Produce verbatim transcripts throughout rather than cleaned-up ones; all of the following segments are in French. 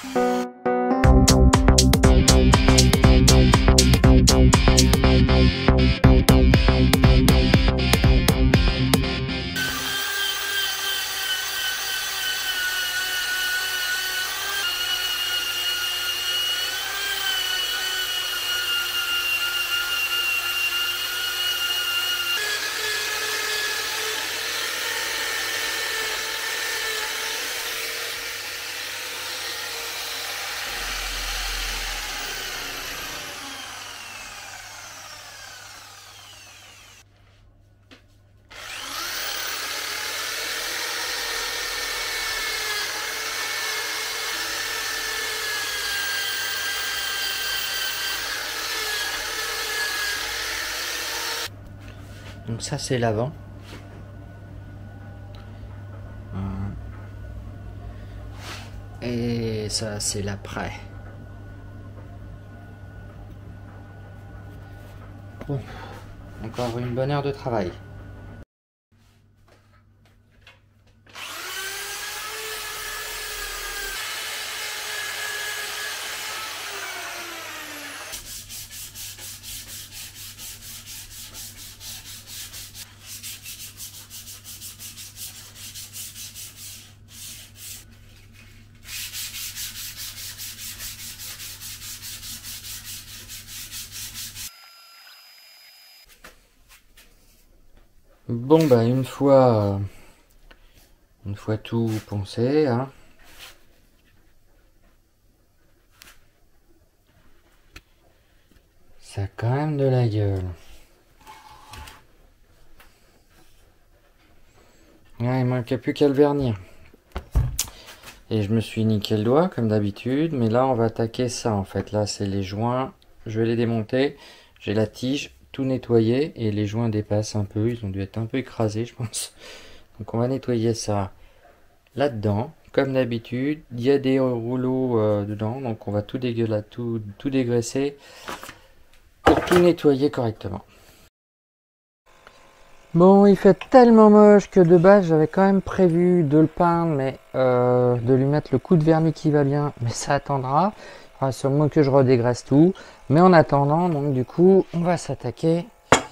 Donc ça c'est l'avant. Et ça c'est l'après. Bon, encore une bonne heure de travail. Bon bah une fois une fois tout poncé, hein, ça a quand même de la gueule. Ouais, il manquait plus qu'à le vernir. Et je me suis niqué le doigt comme d'habitude, mais là on va attaquer ça en fait. Là c'est les joints, je vais les démonter. J'ai la tige tout nettoyé et les joints dépassent un peu, ils ont dû être un peu écrasés je pense. Donc on va nettoyer ça là-dedans, comme d'habitude. Il y a des rouleaux euh, dedans, donc on va tout dégueuler, tout, tout dégraisser pour tout nettoyer correctement. Bon, il fait tellement moche que de base j'avais quand même prévu de le peindre, mais euh, de lui mettre le coup de vernis qui va bien, mais ça attendra. Il faudra sûrement que je redégraisse tout. Mais en attendant, donc du coup, on va s'attaquer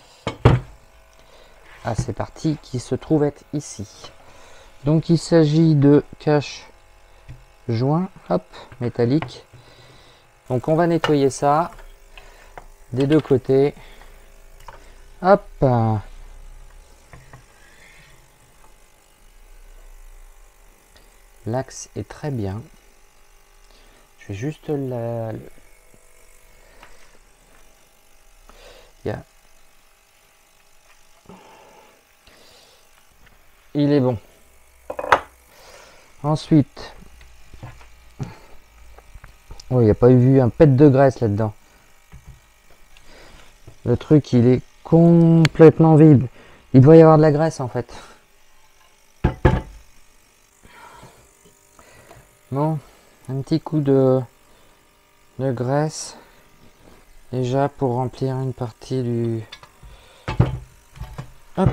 à ces parties qui se trouvent être ici. Donc il s'agit de cache joint, hop, métallique. Donc on va nettoyer ça des deux côtés. Hop. L'axe est très bien. Je vais juste la... Il, y a... Il est bon. Ensuite, oh, il n'y a pas eu un pet de graisse là-dedans. Le truc, il est complètement vide. Il doit y avoir de la graisse en fait. Bon, un petit coup de, de graisse déjà pour remplir une partie du... Hop.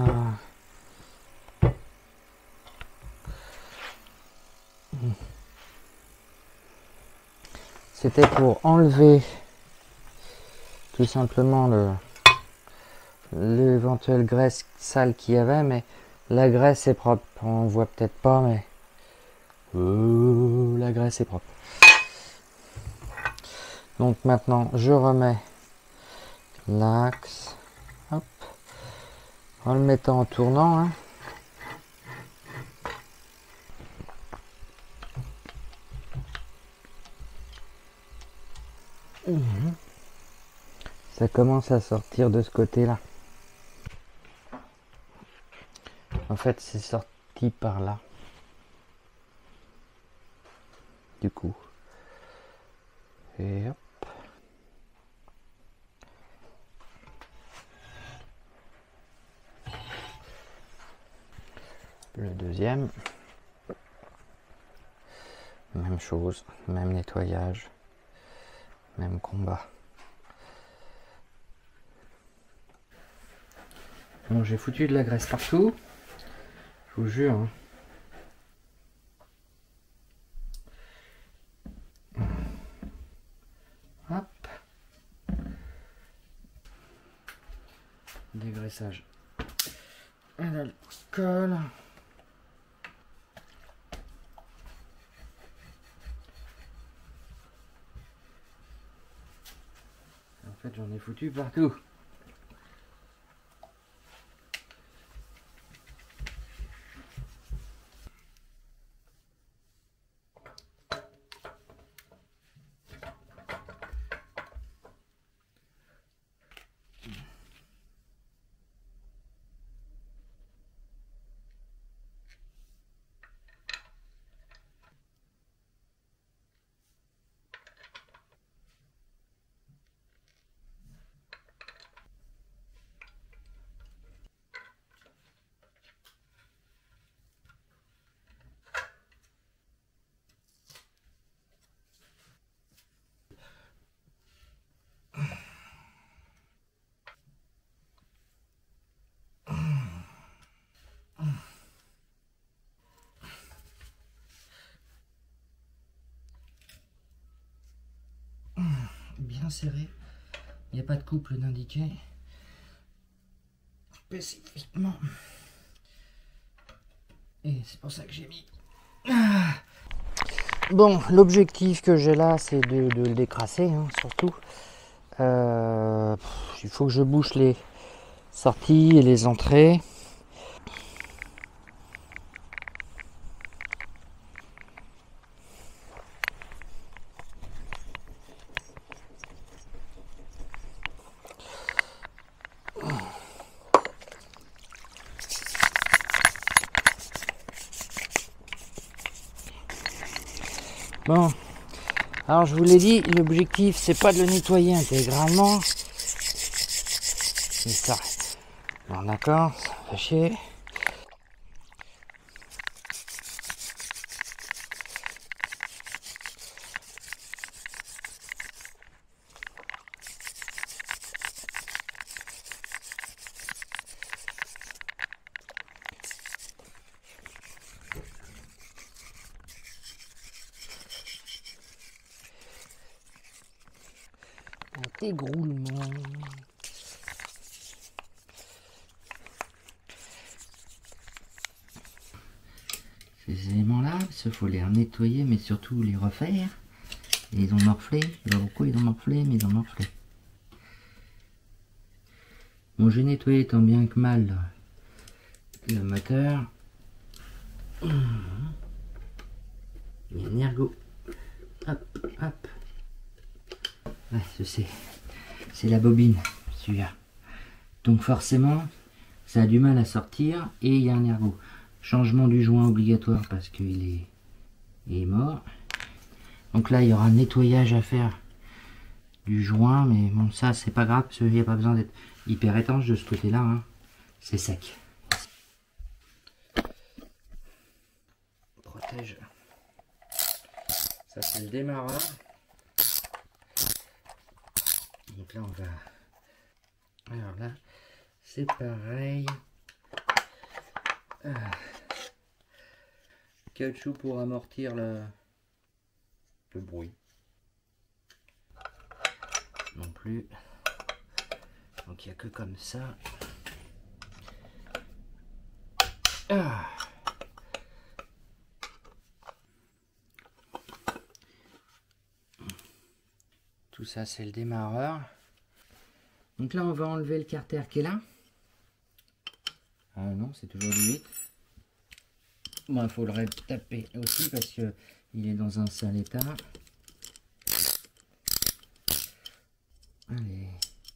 C'était pour enlever tout simplement le l'éventuelle graisse sale qu'il y avait, mais la graisse est propre. On voit peut-être pas, mais euh, la graisse est propre. Donc maintenant je remets l'axe, hop, en le mettant en tournant, hein. Mmh. Ça commence à sortir de ce côté-là. En fait, c'est sorti par là. Du coup. Et hop. Le deuxième. Même chose, même nettoyage, même combat. Bon, j'ai foutu de la graisse partout. Je vous jure. Hein. dégraissage à l'alcool. En fait, j'en ai foutu partout. Bien serré, il n'y a pas de couple d'indiqué spécifiquement, et c'est pour ça que j'ai mis. Bon, l'objectif que j'ai là, c'est de, de le décrasser, hein, surtout. Euh, il faut que je bouche les sorties et les entrées. Bon, alors je vous l'ai dit, l'objectif c'est pas de le nettoyer intégralement. C'est ça. Bon d'accord, ça fait chier. Un dégroulement. Ces éléments-là, il faut les nettoyer, mais surtout les refaire. Et ils ont morflé. Je sais pas pourquoi ils ont morflé, mais ils ont morflé. Bon, j'ai nettoyé tant bien que mal le moteur. Il y a un ergot. Hop, hop. Ouais, je sais. C'est la bobine, celui-là. Donc forcément, ça a du mal à sortir et il y a un ergot. Changement du joint obligatoire parce qu'il est, il est mort. Donc là, il y aura un nettoyage à faire du joint, mais bon, ça, c'est pas grave parce qu'il n'y a pas besoin d'être hyper étanche de ce côté-là. Hein. C'est sec. Protège. Ça, c'est le démarreur. Donc là, on va... Alors là, c'est pareil. Ah. Caoutchouc pour amortir le, le bruit. Non plus. Donc il n'y a que comme ça. Ah. Tout ça, c'est le démarreur. Donc là, on va enlever le carter qui est là. Ah non, c'est toujours du huit. Bon, il faut le taper aussi parce que il est dans un sale état. Allez.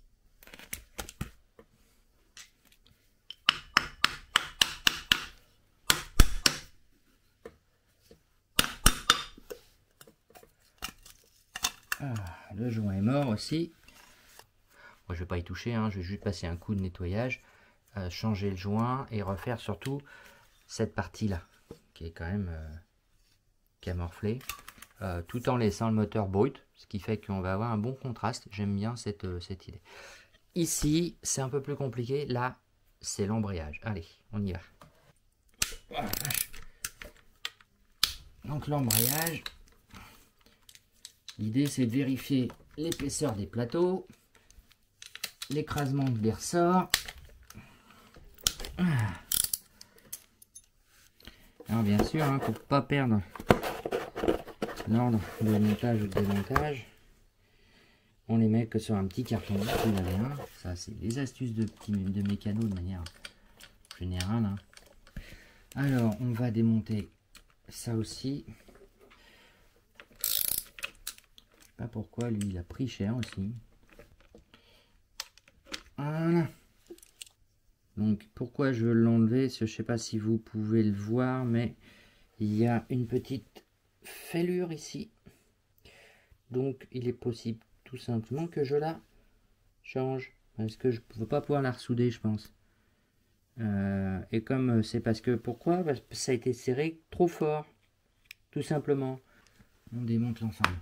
Ah, le joint est mort aussi. Moi, je vais pas y toucher, hein, je vais juste passer un coup de nettoyage, euh, changer le joint et refaire surtout cette partie-là, qui est quand même euh, qui a morflé, euh, tout en laissant le moteur brut, ce qui fait qu'on va avoir un bon contraste. J'aime bien cette, euh, cette idée. Ici, c'est un peu plus compliqué. Là, c'est l'embrayage. Allez, on y va. Voilà. Donc l'embrayage, l'idée c'est de vérifier l'épaisseur des plateaux, l'écrasement des ressorts, Alors bien sûr, hein, pour pas perdre l'ordre de montage ou de démontage, on les met que sur un petit carton. Vous avez un. Ça, c'est les astuces de, petits, de mécano de manière générale. Hein. Alors, on va démonter ça aussi. Je sais pas pourquoi, lui, il a pris cher aussi. Voilà. Donc, pourquoi je veux l'enlever? Je sais pas si vous pouvez le voir, mais il y a une petite fêlure ici. Donc, il est possible tout simplement que je la change. Parce que je ne peux pas pouvoir la ressouder, je pense. Euh, et comme c'est parce que... Pourquoi? Parce que ça a été serré trop fort. Tout simplement. On démonte l'ensemble.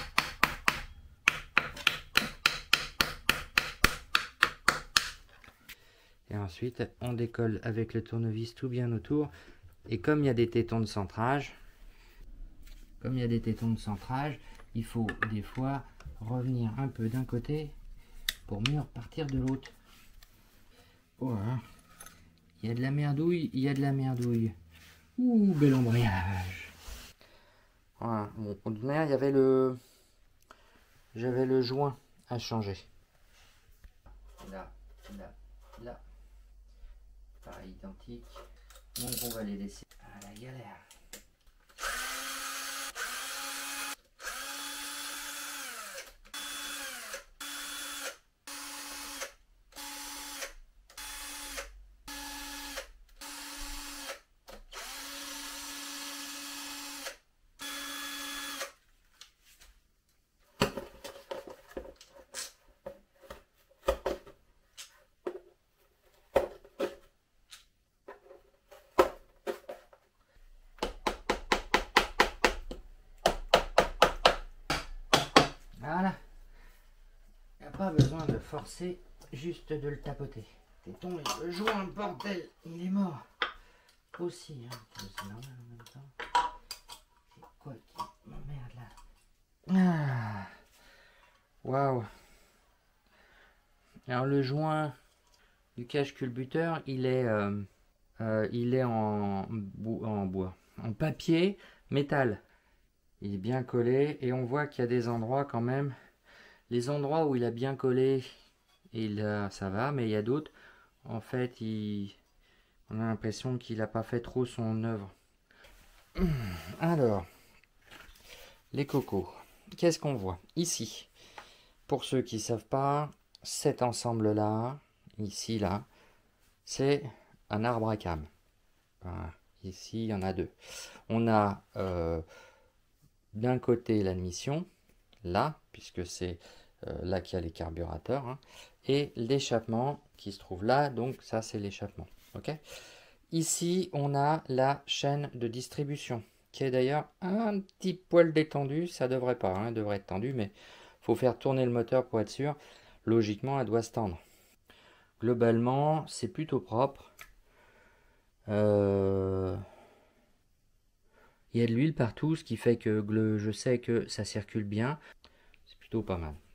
Et ensuite, on décolle avec le tournevis tout bien autour. Et comme il y a des tétons de centrage, comme il y a des tétons de centrage, il faut des fois revenir un peu d'un côté pour mieux repartir de l'autre. Voilà. Il y a de la merdouille, il y a de la merdouille. Ouh, bel embrayage. Voilà. Bon, ordinaire, il y avait le... J'avais le joint à changer. Là, là, là. Pareil, identique. Donc on va les laisser à la galère. Voilà. Il n'y a pas besoin de forcer, juste de le tapoter. T'es tombé, le joint, bordel, il est mort. Aussi, hein. C'est normal en même temps. C'est quoi qui m'emmerde là? Ah. Waouh. Alors le joint du cache culbuteur, il est, euh, euh, il est en, bou en bois, en papier métal. Il est bien collé et on voit qu'il y a des endroits quand même. Les endroits où il a bien collé, il a, ça va, mais il y a d'autres. En fait, il, on a l'impression qu'il n'a pas fait trop son œuvre. Alors, les cocos. Qu'est-ce qu'on voit ici? Pour ceux qui ne savent pas, cet ensemble-là, ici, là, c'est un arbre à cames. Voilà. Ici, il y en a deux. On a euh, d'un côté l'admission, là, puisque c'est euh, là qu'il y a les carburateurs, hein, et l'échappement qui se trouve là, donc ça c'est l'échappement. Ok. Ici, on a la chaîne de distribution, qui est d'ailleurs un petit poil détendue, ça devrait pas, hein, devrait être tendu, mais il faut faire tourner le moteur pour être sûr. Logiquement, elle doit se tendre. Globalement, c'est plutôt propre. Euh... Il y a de l'huile partout, ce qui fait que je sais que ça circule bien. C'est plutôt pas mal.